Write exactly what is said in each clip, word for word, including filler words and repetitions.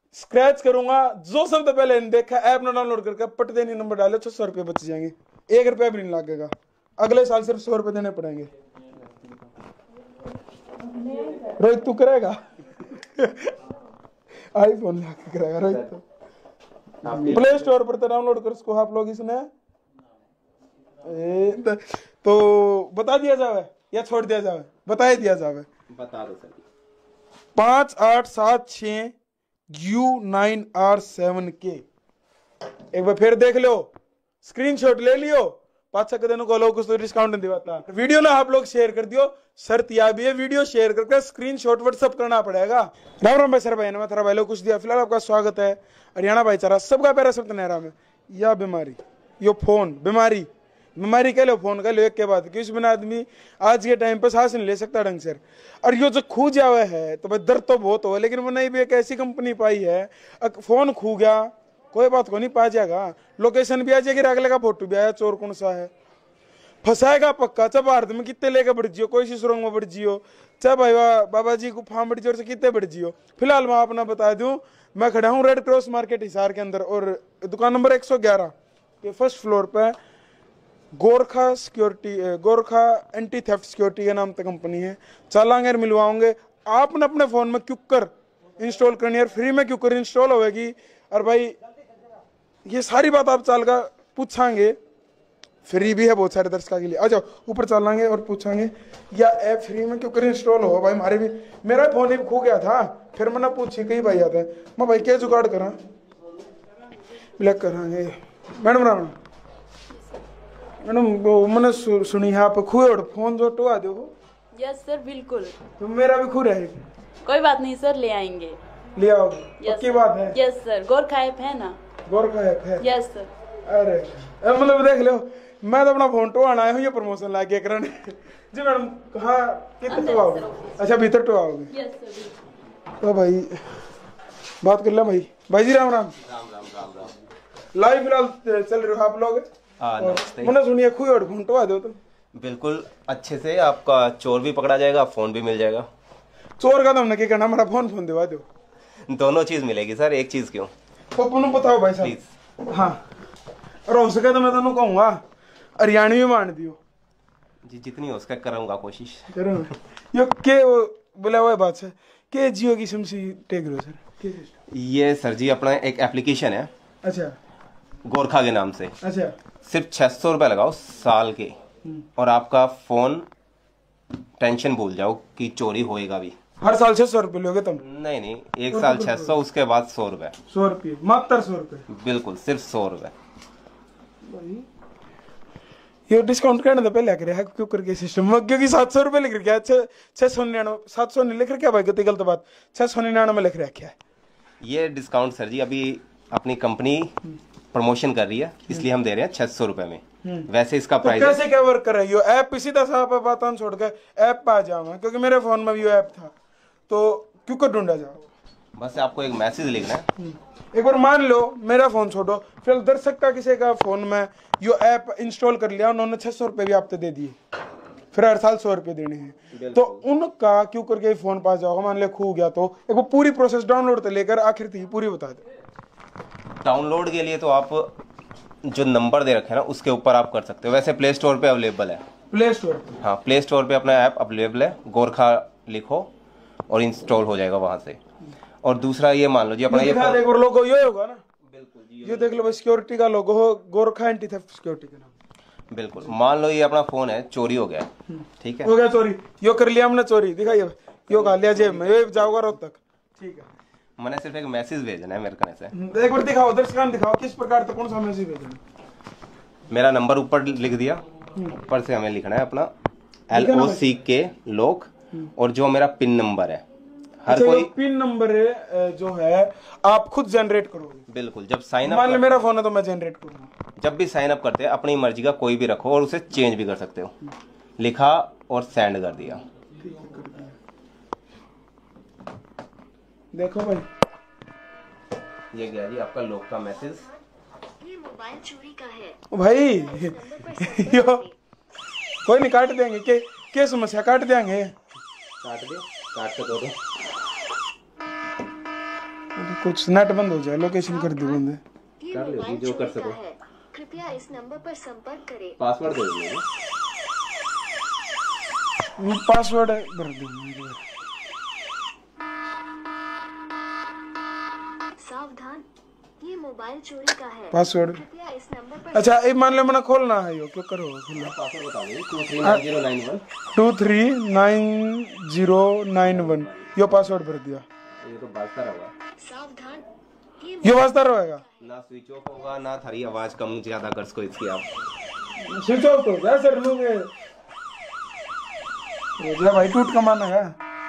Scratch करूंगा, जो शब्द पहले नहीं देखा ऐप ना डाउनलोड करके पटते नहीं नंबर डाले छह सौ रुपये बच जाएंगे, एक रुपया भी नहीं लगेगा, अगले साल सिर्फ सौ रुपये देने पड़ेंगे। रोहित तू करेगा? आईफोन लाके करेगा रोहित तो। प्ले स्टोर पर तो डाउनलोड कर उसको आप लोग इसने ए, तो बता दिया जावे या छोड़ दिया जावे? बता दिया जावे। बता दो सर। पांच आठ सात छः यू नाइन आर सेवन के एक बार फिर देख लो, स्क्रीनशॉट ले लियो, पाँच दिन को लोग कुछ तो डिस्काउंट नहीं दिवाता। वीडियो ना आप लोग शेयर कर दियो, शर्त यह भी है वीडियो शेयर करके स्क्रीनशॉट व्हाट्सएप करना पड़ेगा। राम राम भाई सर भाई नमस्ते भाई लोग कुछ दिया। फिलहाल आपका स्वागत है हरियाणा भाईचारा सबका प्यारा सब नहरा में। यह बीमारी यो फोन बीमारी बीमारी कह लो फोन कह लो एक के बाद, किस बिना आदमी आज के टाइम पे सांस नहीं ले सकता ढंग से। और यो जो खू जावे है तो भाई दर्द तो बहुत हो, लेकिन वो नहीं भी एक ऐसी कंपनी पाई है, फोन खू गया कोई बात को नहीं पा जाएगा, लोकेशन भी आ जाएगी, अगले का फोटो भी आया, चोर कौन सा है, फंसाएगा पक्का। चाहे भारत में कितने लेके बढ़ जियो, कोई सी सुरंग में बढ़ जियो, चाहे भाई बाबा जी को फार्म बढ़ जियो से कितने बढ़ जियो। फिलहाल मैं अपना बता दूं, मैं खड़ा हूँ रेड क्रॉस मार्केट हिसार के अंदर और दुकान नंबर एक सौ ग्यारह के फर्स्ट फ्लोर पे Gorkha security Gorkha anti theft security के नाम से कंपनी है। चालांगे मिलवाओगे आपने अपने फोन में क्यूकर इंस्टॉल करनी है, फ्री में क्यूकर इंस्टॉल होगी। और भाई ये सारी बात आप चाल का पूछांगे, फ्री भी है बहुत सारे दर्शकों के लिए। आ जाओ ऊपर चलांगे और पूछांगे या ऐप फ्री में क्यों कर इंस्टॉल हो। भाई हमारे भी मेरा फोन ही खो गया था, फिर मैंने पूछी कई भाई आता है मैं भाई क्या जुगाड़ करा ब्लैक करांगे। मैडम राम मैडम वो मैंने सु, सुनी है आप खुए और फोन जो टुआ दो। यस सर बिल्कुल। तो मेरा भी खू रहेगा। कोई बात नहीं सर, ले आएंगे। ले आओ पक्की बात है। यस सर, गोरखा ऐप है ना? गोरखा ऐप है। Yes sir. अरे मतलब देख लो मैं तो अपना फोन टुआना आया हूँ ये प्रमोशन लाके करने। जी मैडम कहाँ कितने टुआओगे? अच्छा भीतर टुआओगे? Yes sir. तो भाई बात कर ले भाई। भाई जी राम राम। राम राम राम राम। लाइव फिलहाल चल रहे हो आप लोग? मैंने सुनिए खुई और फोन टुआ दो तो बिल्कुल अच्छे से आपका चोर भी पकड़ा जाएगा, फोन भी मिल जाएगा। चोर का तो हमने क्या करना, हमारा फोन फोन दिवा दो। दोनों चीज मिलेगी सर, एक चीज क्यों? तो तुम बताओ भाई साहब। हाँ और हो सके तो मैं तुम कहूँगा हरियाणवी मान दियो जी, जितनी हो सके करूँगा कोशिश। करो यो के बोला हुआ बात है के जियो की सिम से टेक लो सर। ये सर जी अपना एक एप्लीकेशन है। अच्छा गोरखा के नाम से। अच्छा सिर्फ छह सौ रुपए लगाओ साल के और आपका फोन टेंशन भूल जाओ कि चोरी होएगा भी। हर साल छह सौ रुपये लोगे तुम? नहीं नहीं, एक साल छह सौ, उसके बाद सौ रुपए। सौ रुपये मात्र सौ रुपये? बिल्कुल सिर्फ सौ रुपए। ये डिस्काउंट करने तो पहले कर क्यों करके सिस्टम में, क्योंकि सात सौ रुपये लिख रखा है। छः छः सौ निन्यानवे सात सौ नहीं लिख रखा भाई, गलती गलत बात, छः सौ निन्यानवे लिख रखा है। ये डिस्काउंट सर जी अभी अपनी कंपनी प्रमोशन कर रही है, इसलिए हम दे रहे हैं छह सौ रुपए में। वैसे इसका प्राइस तो कैसे क्या वर्क कर रही हो ऐप? सीधा सा बात छोड़ के ऐप पे आ जाऊंगा, क्योंकि मेरे फोन में भी वो ऐप था तो क्यों कर ढूंढा जाओ। बस आपको एक मैसेज लिखना है। एक बार मान लो मेरा फोन छोड़ो, फिर दर्शक का किसी का फोन में यो ऐप इंस्टॉल कर लिया, उन्होंने छह सौ रुपये भी आपको दे दिए, फिर हर साल सौ रुपये देने हैं, तो उनका क्यों करके फोन पास जाओगा? मान लिया खो गया तो एक वो पूरी प्रोसेस डाउनलोड से लेकर आखिर तक पूरी बता दो। डाउनलोड के लिए तो आप जो नंबर दे रखे हैं ना उसके ऊपर आप कर सकते हो। वैसे प्ले स्टोर पे अवेलेबल है। Play Store? हाँ प्ले स्टोर पे अपना ऐप अवेलेबल है, गोरखा लिखो और इंस्टॉल हो जाएगा वहां से। और दूसरा ये मान लो जी अपना ये लोगो ये होगा ना? बिल्कुल जी, ये देख लो सिक्योरिटी का लोगो हो, गोरखा एंटी थेफ्ट सिक्योरिटी का नाम। बिल्कुल। मान लो ये अपना फोन है, चोरी हो गया, ठीक है, हो गया चोरी, यो कर लिया हमने चोरी, दिखाइए यो खा लिया जेब में, ये जाओगा रोज तक, ठीक है। मैंने सिर्फ एक मैसेज भेजना है मेरे कहने से। एक बार दिखाओ दर्शकों दिखाओ किस प्रकार से कौन सा मैसेज भेजना। मेरा नंबर ऊपर लिख दिया, ऊपर से हमें लिखना है अपना एल ओ सी के लोक और जो मेरा पिन नंबर है। हर अच्छा, कोई पिन नंबर जो है आप खुद जनरेट करोगे? बिल्कुल। जब साइन अप मान लो मेरा फोन है तो मैं जनरेट करूंगा। जब भी साइन अप करते हैं अपनी मर्जी का कोई भी रखो और उसे चेंज भी कर सकते हो। लिखा और सेंड कर दिया। देखो भाई ये गया जी आपका लोक का मैसेज। ये मोबाइल चोरी का है भाई। यो कोई नहीं काट देंगे, के के समस्या काट देंगे। काट दे, काट के दो दो। कुछ नेट बंद हो जाए, लोकेशन कर दी बंद है। ये कर लो जी, मोबाइल जो कर चोरी का सको। है, कृपया इस नंबर पर संपर्क करें। पासवर्ड दे दो। पासवर्ड भर दूँ। सावधान, ये मोबाइल चोरी का है, पासवर्ड कृपया इस नंबर पर अच्छा ये मान लो मैंने खोलना है, यो क्यों करो खुला पासवर्ड बता दो। Two three nine zero nine one. Two three nine zero nine one यो पासवर्ड भर दिया। ये तो बात कर होगा। सावधान, ये ये वास्ता रहेगा ना स्विच ऑफ होगा ना थारी आवाज कम ज्यादा कर सको इसकी आप। स्विच ऑफ तो जा सर लोग रोजा भाई टूट कमाना है।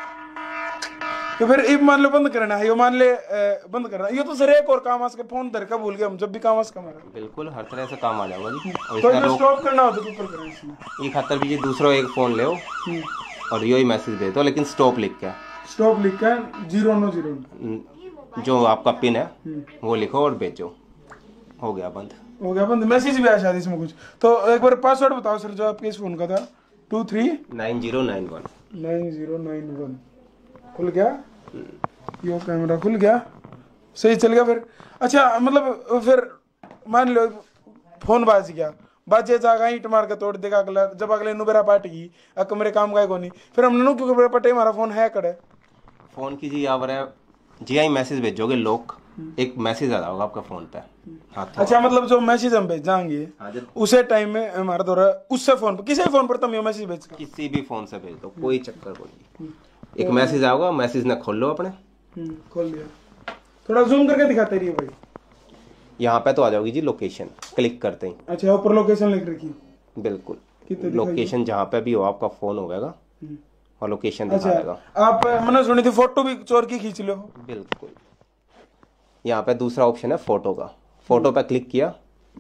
तो फिर ये मान लो बंद करना है, यो मान ले अ, बंद करना ये तो सर एक और काम आसके फोन धर का भूल गया हम, जब भी काम आस का हमारा बिल्कुल हर तरह से काम आ जाएगा जी। और तो इसका ये लोग स्टॉप करना हो तो ऊपर करें इसमें। ये खातर भी जी दूसरा एक फोन ले और यो ही मैसेज दे दो, लेकिन स्टॉप लिख के स्टॉप लिख के जीरो नो जीरो न- जो आपका पिन है वो लिखो और भेजो, हो गया बंद। हो गया बंद। मैसेज भी आया शायद इसमें कुछ, तो एक बार पासवर्ड बताओ सर जो आपके इस फोन का था। Two three nine zero nine one. Nine zero nine one खुल गया, यो कैमरा खुल गया, सही चल गया फिर। अच्छा मतलब फिर मान लो फोन बाज गया, बाजे जागा ईंट मार के तोड़ देगा अगला, जब अगले नुबेरा पाट गई अक मेरे काम का को नहीं, फिर हमने नु क्योंकि मेरा पटे हमारा फोन है करे फोन की जी यहाँ पर है जी आई मैसेज भेजोगे लोग, एक मैसेज आ होगा आपका फोन पे हाथ। अच्छा मतलब जो मैसेज हम भेजाएंगे हाँ जब उसे टाइम में हमारा दौरा उससे फोन पर किसी फोन पर तुम ये मैसेज भेज किसी भी फोन से भेज दो, कोई चक्कर कोई नहीं। एक मैसेज आओगा, मैसेज ना खोल लो अपने, खोल दिया। थोड़ा जूम करके दिखाते रहिए भाई। यहाँ पे तो आ जाओगी जी लोकेशन, क्लिक करते ही अच्छा ऊपर लोकेशन लिख रखी बिल्कुल कितने दिखाई लोकेशन जहाँ पे भी हो आपका फोन होगा और लोकेशन अच्छा दिखाएगा। आप मैंने सुनी थी फोटो भी चोर की खींच लो। बिल्कुल यहाँ पे दूसरा ऑप्शन है फोटो का, फोटो पे क्लिक किया,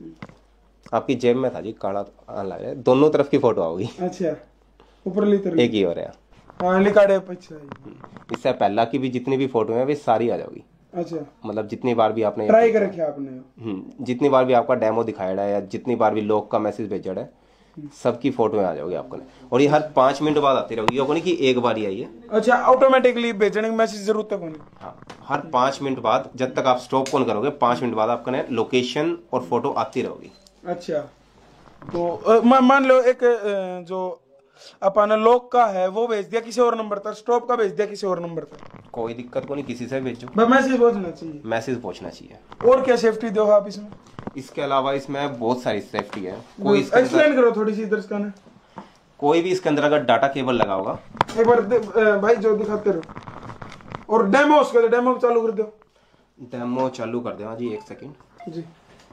आपकी जेब में था जी काला लग रहा है, दोनों तरफ की फोटो आओगी, अच्छा ऊपर लिख एक ही हो रहा है। हाँ लिखा है अच्छा इससे पहला की भी जितनी भी फोटो है वे सारी आ जाओगी, अच्छा मतलब जितनी बार भी आपने ट्राई कर रखा आपने। हम्म, जितनी बार भी आपका डेमो दिखाया है या जितनी बार भी लोग का मैसेज भेजा है सबकी फोटो आ जाओगी आपको, और ये हर पाँच मिनट बाद आती रहेगी, ये नहीं कि एक बार ही आई है। अच्छा ऑटोमेटिकली भेजने की मैसेज जरूरत है कौन? हाँ हर पाँच मिनट बाद, जब तक आप स्टॉप कौन करोगे पाँच मिनट बाद आपका लोकेशन और फोटो आती रहेगी। अच्छा तो अ, मा- मान लो एक अ, जो अपन लोग का है वो भेज दिया किसी और नंबर तक, स्टॉप का भेज दिया किसी और नंबर तक, कोई दिक्कत को नहीं, किसी से भेजो, बस मैसेज पहुंचना चाहिए। मैसेज पहुंचना चाहिए। और क्या सेफ्टी दो आप इसमें? इसके अलावा इसमें बहुत सारी सेफ्टी है। कोई इसके अंदर एक्सप्लेन करो थोड़ी सी दर्शकों ने। कोई भी इसके अंदर अगर डाटा केबल लगा होगा, एक बार दे- अ, भाई जो दिखाते रहो, और डेमो उसका डेमो चालू कर दो। डेमो चालू कर देना जी, एक सेकंड जी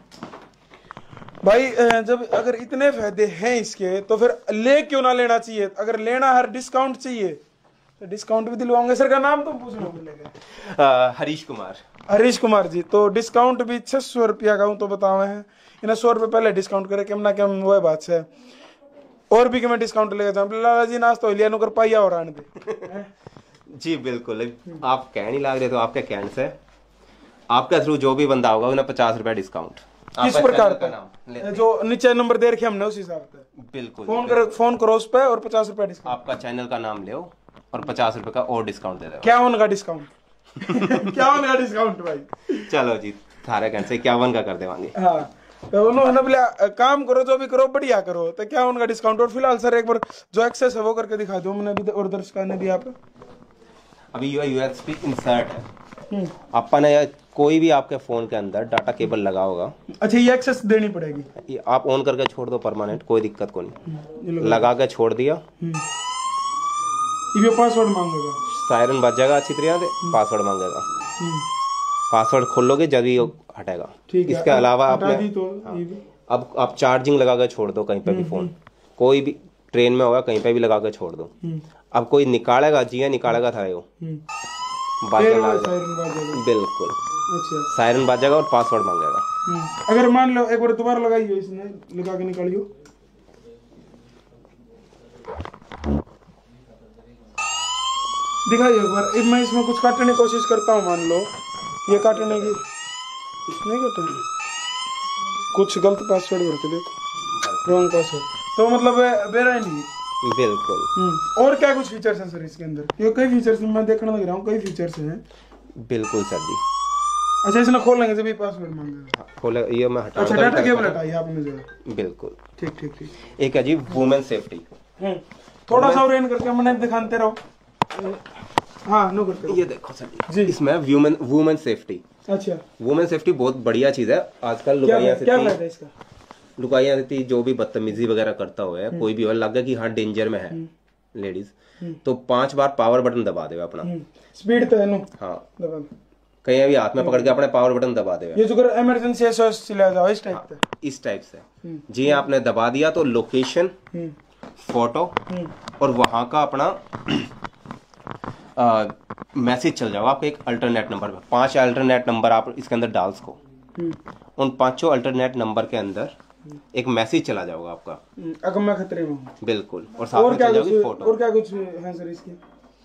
भाई अ, जब अगर इतने फायदे हैं इसके तो फिर ले क्यों ना लेना चाहिए? अगर लेना हर डिस्काउंट चाहिए तो डिस्काउंट भी दिलवाओगे। सर का नाम तो पूछना भूलेगा। हरीश कुमार। हरीश कुमार जी, तो डिस्काउंट भी छह सौ रुपया का तो बतावे हैं इन्हें, सौ रुपये पहले डिस्काउंट करे कम ना कम वो बात से, और भी कि मैं डिस्काउंट लेके जाऊँ लाला जी नाश्ता हो लिया नुकर पाइया और आने दे। जी बिल्कुल, आप कह नहीं लग रहे तो आपके कहने से आपके थ्रू जो भी बंदा होगा उन्हें पचास रुपया डिस्काउंट। किस प्रकार का? जो नीचे नंबर दे रखे हमने उस हिसाब से बिल्कुल फोन करो, फोन करो उस पे और पचास रुपया डिस्काउंट। आपका चैनल का नाम ले और पचास रुपए का और डिस्काउंट दे दो। क्या उनका डिस्काउंट? क्या उनका डिस्काउंट भाई? चलो जी थारे कहने से इक्यावन का कर देवांगे। हाँ तो उन्होंने बोला काम करो जो भी करो बढ़िया करो, तो क्या उनका डिस्काउंट? और फिलहाल सर एक बार जो एक्सेस है वो करके दिखा दो मैंने भी और दर्शकों ने भी। आप अभी यू यूएसबी इंसर्ट है, अपन ने कोई भी आपके फोन के अंदर डाटा केबल लगा होगा, अच्छा ये एक्सेस देनी पड़ेगी? ये आप ऑन करके छोड़ दो परमानेंट, कोई दिक्कत को नहीं, लगा के छोड़ दिया ये पासवर्ड मांगेगा, सायरन बज जाएगा अच्छी तरह से, पासवर्ड मांगेगा, पासवर्ड खोलोगे जब ही हटेगा। ठीक है। इसके अलावा हटा आपने दी तो हाँ, ये भी। अब आप चार्जिंग लगा के छोड़ दो कहीं पे भी फोन, कोई भी ट्रेन में होगा कहीं पे भी लगा के छोड़ दो, अब कोई निकालेगा जिया निकालेगा था वो फिर वो सायरन बाजेगा। बिल्कुल अच्छा सायरन बाजेगा और पासवर्ड मांगेगा। अगर मान लो एक बार दोबारा लगाइयो, इसने लगा के निकालियो, दिखाइए एक बार। मैं इसमें कुछ काटने की कोशिश करता हूँ, मान लो ये काटने की नहीं काटने, कुछ गलत पासवर्ड भर के देखो, रॉन्ग पासवर्ड, तो मतलब बेरा ही नहीं। बिल्कुल। और क्या कुछ फीचर्स हैं सर इसके अंदर? ये कई फीचर्स मैं देखने लग रहा हूँ, कई फीचर्स हैं। बिल्कुल सर जी, अच्छा इसने खोलेंगे जब ये पासवर्ड मांगेगा। हाँ, खोले ये मैं हटा अच्छा डाटा केबल हटाइए आपने जो। बिल्कुल। ठीक ठीक ठीक। एक है जी वुमेन सेफ्टी। हम्म थोड़ा सा रेन करके मैंने दिखाते रहो। हाँ नो करते रहो। ये देखो सर जी। इसमें वुमेन वुमेन सेफ्टी। अच्छा वुमेन सेफ्टी बहुत बढ़िया चीज है। आजकल क्या लुगाइयां क्या से फायदा है इसका? लुगाइयां रहती जो भी बदतमीजी वगैरह करता हुआ कोई भी और लग गया कि हाँ डेंजर में है लेडीज, तो पांच बार पावर बटन दबा दे अपना। स्पीड तो है नो। हाँ दबा दो। कहीं भी हाथ में पकड़ के अपने पावर बटन दबा दे। ये जो कर इमरजेंसी एसओएस चला जाओ इस टाइप का। इस टाइप से जी आपने दबा दिया तो लोकेशन, फोटो और वहां का अपना मैसेज चल जाएगा आपके एक अल्टरनेट नंबर पे। पांच अल्टरनेट नंबर आप इसके अंदर डाल सको। उन पांचों अल्टरनेट नंबर के अंदर एक मैसेज चला जाएगा आपका अगर मैं खतरे में हूँ। बिल्कुल। और साथ और में क्या चल कुछ जाएगी फोटो। और क्या कुछ है सर इसकी?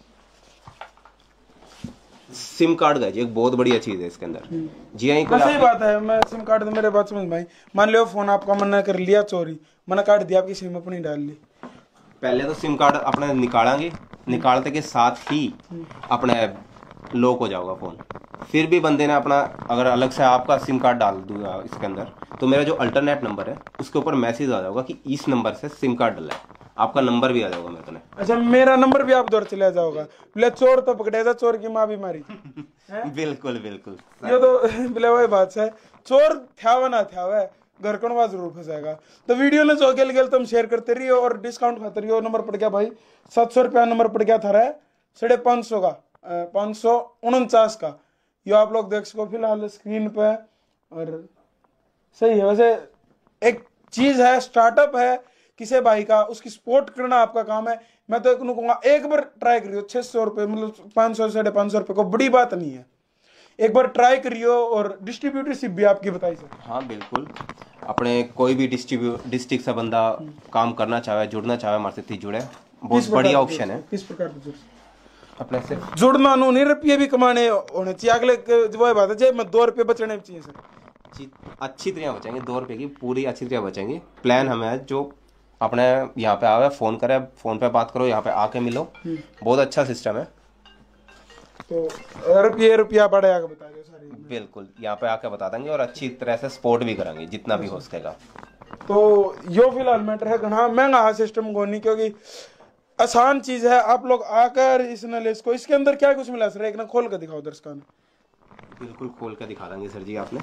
सिम कार्ड गए जी एक बहुत बढ़िया चीज है इसके अंदर जी। हाँ सही बात है। मैं सिम कार्ड तो मेरे बात समझ भाई मान लो फोन आपका मना कर लिया चोरी, मना काट दिया आपकी सिम अपनी डाल ली। पहले तो सिम कार्ड अपने निकालेंगे, निकालते के साथ ही अपने लॉक हो जाएगा फोन। फिर भी बंदे ने अपना अगर अलग से आपका सिम कार्ड डाल दूंगा इसके अंदर तो मेरा जो अल्टरनेट नंबर है उसके ऊपर मैसेज आ जाएगा कि इस नंबर से सिम कार्ड डाला है, आपका नंबर भी आ जाएगा मेरे को। अच्छा मेरा नंबर भी आप दौर चला जाओगा। बोले चोर तो पकड़ेगा, चोर की माँ भी मारी। बिल्कुल बिल्कुल ये तो बोले वही बात है। चोर थ्यावा ना थ्यावा घर कौन जरूर फंसाएगा। तो वीडियो ने जो गेल गेल तुम शेयर करते रहिए और डिस्काउंट खाते रहिए। नंबर पड़ गया भाई सात सौ रुपया नंबर पड़ गया था साढ़े पाँच सौ का पाँच सौ उनचास का। ये आप लोग देख सको फिलहाल स्क्रीन पे। और सही है वैसे एक चीज है, स्टार्टअप है किसी भाई का, उसकी सपोर्ट करना आपका काम है। मैं तो कहूंगा एक बार ट्राई करियो। छह सौ रुपये मतलब पाँच सौ साढ़े पाँच सौ रुपये को बड़ी बात नहीं है। एक बार ट्राई करियो। और डिस्ट्रीब्यूटरशिप भी आपकी बताई सर। हाँ बिल्कुल। अपने कोई भी डिस्ट्रीब्यूट डिस्ट्रिक्ट से बंदा काम करना चाहे, जुड़ना चाहे हमारे से जुड़े, बहुत बढ़िया ऑप्शन है। किस प्रकार से अपने से जुड़ना नो नहीं रुपये भी कमाने होने चाहिए। अगले वो बात है जे मैं दो रुपये बचने चाहिए सर। अच्छी तरह बचेंगे, दो रुपये की पूरी अच्छी तरह बचेंगे। प्लान हमें है जो अपने यहाँ पे आवे फोन करे, फोन पे बात करो, यहाँ पे आके मिलो। बहुत अच्छा सिस्टम है। तो रुपये रुपया बढ़ेगा बता दो सारी। बिल्कुल यहाँ पे आके बता देंगे और अच्छी तरह से सपोर्ट भी करेंगे जितना भी हो सकेगा। तो यो फिलहाल मैटर है घना महंगा है सिस्टम को नहीं, क्योंकि आसान चीज है। आप लोग आकर इस नॉलेज को इसके अंदर क्या कुछ मिला सर एक ना खोल कर दिखाओ दर्शकों ने। बिल्कुल खोल कर दिखा देंगे सर जी आपने।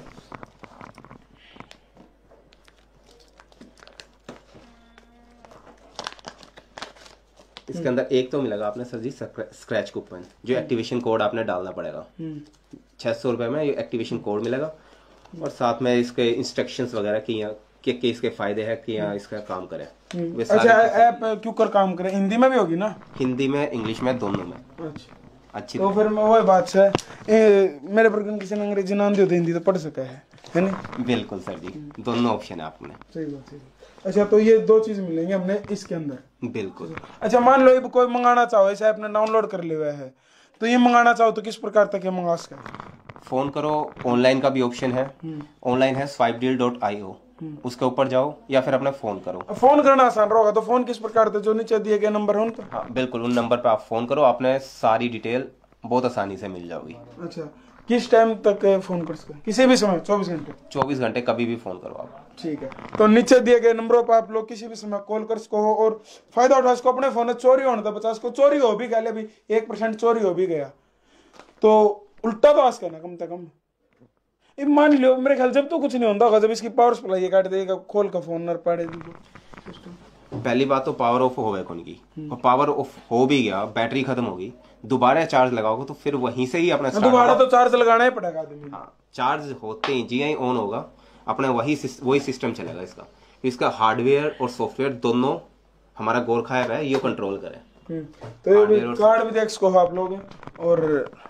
इसके अंदर एक तो मिलेगा आपने सर जी स्क्रैच कूपन, जो एक्टिवेशन कोड आपने डालना पड़ेगा। छह सौ रुपए में ये एक्टिवेशन कोड मिलेगा और साथ में इसके इंस्ट्रक्शंस वगैरह की कि, कि इसके फायदे हैं कि यहाँ इसका काम करें। अच्छा ऐप क्यों कर काम करे? हिंदी में भी होगी ना? हिंदी में इंग्लिश में दोनों में। अच्छा अच्छी तो फिर वही बात है ए, मेरे पर किसी ने अंग्रेजी नाम दियो तो हिंदी तो पढ़ सका है है नहीं? बिल्कुल सर जी दोनों ऑप्शन है आपने। सही बात है। अच्छा तो ये दो चीज मिलेंगे हमने इसके अंदर। बिल्कुल। अच्छा मान लो कोई मंगाना चाहो, ऐसे आपने डाउनलोड कर लिया है तो ये मंगाना चाहो तो किस प्रकार तक ये मंगा सके? फोन करो, ऑनलाइन का भी ऑप्शन है। ऑनलाइन है swipe deal dot I O, उसके ऊपर जाओ या फिर अपने फोन करो। फोन करना आसान होगा तो फोन किस प्रकार से जो नीचे दिए गए नंबर है उन पर? हाँ बिल्कुल उन नंबर पे आप फोन करो, आपने सारी डिटेल बहुत आसानी से मिल जाओगी। अच्छा किस टाइम तक फोन कर सकते? किसी भी समय चौबीस घंटे? चौबीस घंटे कभी भी फोन करो आप। ठीक है। तो नीचे दिए गए नंबरों पर आप लोग किसी भी समय कॉल कर सको और फायदा उठा सको। अपने फोन में चोरी होने तो बचा सको। चोरी हो भी गया, भी एक परसेंट चोरी हो भी गया तो उल्टा तो आज करना कम से कम। मान लो मेरे ख्याल जब तो कुछ नहीं होता होगा, जब इसकी पावर सप्लाई काट देगा खोल का फोन नर पाड़े सिस्टम। पहली बात तो पावर ऑफ हो गया कौन की, और पावर ऑफ हो भी गया, बैटरी खत्म होगी, दोबारा चार्ज लगाओगे तो फिर वहीं से ही अपना दोबारा तो चार्ज लगाना ही पड़ेगा आदमी। हाँ, चार्ज होते ही जी ही ऑन होगा अपने वही वही सिस्टम चलेगा इसका। इसका हार्डवेयर और सॉफ्टवेयर दोनों हमारा गोरखा है ये कंट्रोल करे। तो ये कार्ड भी देख सको आप लोग। और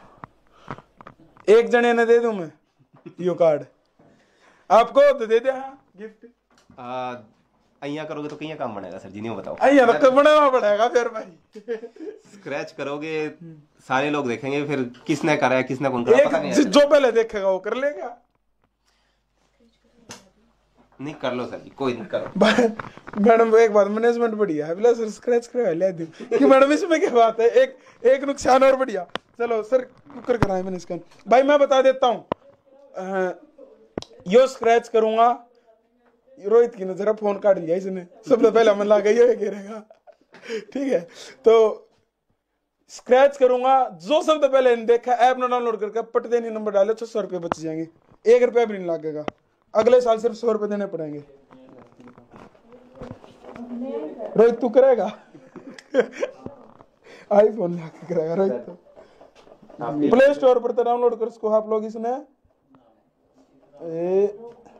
एक जने ने दे दूं मैं यो कार्ड आपको तो दे दे। हाँ गिफ्ट अइया करोगे तो कहीं काम बनेगा सर जी, नहीं बताओ। अइया तो बनाना पड़ेगा फिर भाई। स्क्रैच करोगे सारे लोग देखेंगे फिर किसने करा है किसने कौन करा पता नहीं है। जो पहले देखेगा वो कर लेगा। नहीं कर लो सर जी कोई नहीं करो। मैडम एक बात मैनेजमेंट बढ़िया है बोला सर स्क्रैच करवा लिया दूं कि मैडम इसमें क्या बात है। एक एक नुकसान और बढ़िया। चलो सर कर कराए मैंने इसका भाई मैं बता देता हूँ अ, यो स्क्रैच करूंगा। रोहित की नजर फोन काट लिया इसने, सबसे पहले मन लगा ये गिरेगा। ठीक है, तो स्क्रैच करूंगा, जो सबसे पहले देखा ऐप ना डाउनलोड करके पटते नहीं नंबर डाले, छह सौ रुपये बच जाएंगे, एक रुपया भी नहीं लगेगा। अगले साल सिर्फ सौ रुपये देने पड़ेंगे। रोहित तू करेगा? आईफोन लाके करेगा रोहित तो। प्ले स्टोर पर तो डाउनलोड कर उसको आप लोग इसने ए...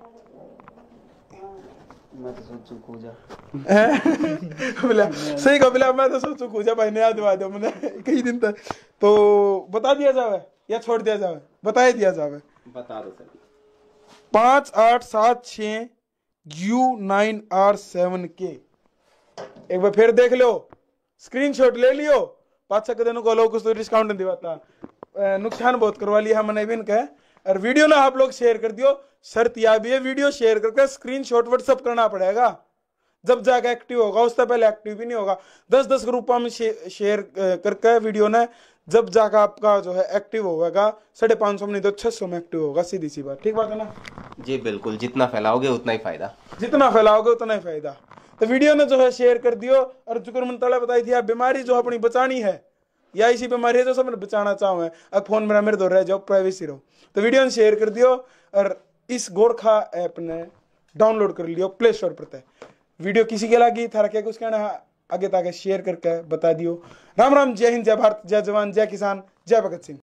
मैं तो सोचू कूजा बोला सही कहा, बोला मैं तो सोचू कूजा भाई ने याद दिवा दो मैंने कई दिन तक। तो बता दिया जावे या छोड़ दिया जावे? बता दिया जावे। बता दो सर। पांच आठ सात छ यू नाइन आर सेवन के। एक बार फिर देख लो, स्क्रीनशॉट ले लियो। पाँच छह दिन को लोग कुछ तो डिस्काउंट नहीं दिवाता, नुकसान बहुत करवा लिया हमने भी इनका। और वीडियो ना आप लोग शेयर कर दियो। शर्त यह भी है, वीडियो शेयर करके स्क्रीनशॉट व्हाट्सएप करना पड़ेगा, जब जाकर एक्टिव होगा। उससे पहले एक्टिव भी नहीं होगा। दस दस ग्रुपों में शे, शेयर करके वीडियो ने जब जाकर आपका जो है एक्टिव होगा, साढ़े पाँच सौ में नहीं तो छह सौ में एक्टिव होगा। सीधी सी बात, ठीक बात है ना जी? बिल्कुल, जितना फैलाओगे उतना ही फायदा, जितना फैलाओगे उतना ही फायदा। तो वीडियो ने जो है शेयर कर दियो। और जुकर मंताला बताई थी, बीमारी जो अपनी बचानी है या ऐसी बीमारी है जो सब बचाना चाहूँ मैं, अब फोन मेरा मेरे दो रह जाओ, प्राइवेसी रहो। तो वीडियो ने शेयर कर दियो और इस गोरखा ऐप ने डाउनलोड कर लियो प्ले स्टोर पर। वीडियो किसी के लगी थारा क्या कुछ कहना आगे ताके शेयर करके बता दियो। राम राम, जय हिंद, जय भारत, जय जवान, जय किसान, जय भगत सिंह।